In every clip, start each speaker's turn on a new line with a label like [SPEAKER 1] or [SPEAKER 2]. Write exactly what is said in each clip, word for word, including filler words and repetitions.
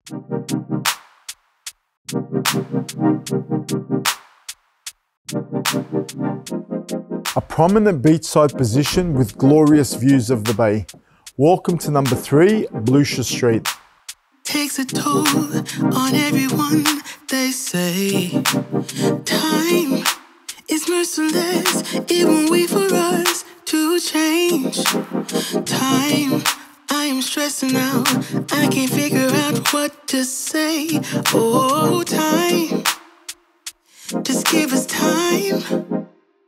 [SPEAKER 1] A prominent beachside position with glorious views of the bay. Welcome to number three, Blucher Street.
[SPEAKER 2] Takes a toll on everyone, they say. Time is merciless, it won't wait for us to change. Time, I am stressing out, I can't figure out what to say. Oh, time, just give us time.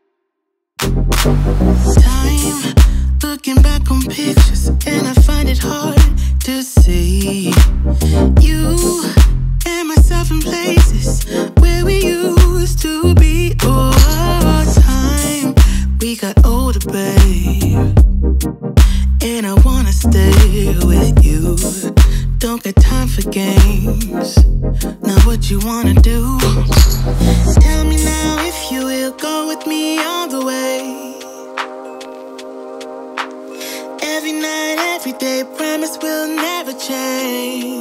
[SPEAKER 2] Time, looking back on pictures, and I find it hard to see you and myself in places where we used to be. Oh, time, we got older, babe, and I wanna stay with you. Don't got time for games, now what you wanna do? Tell me now if you will go with me all the way. Every night, every day, promise we'll never change.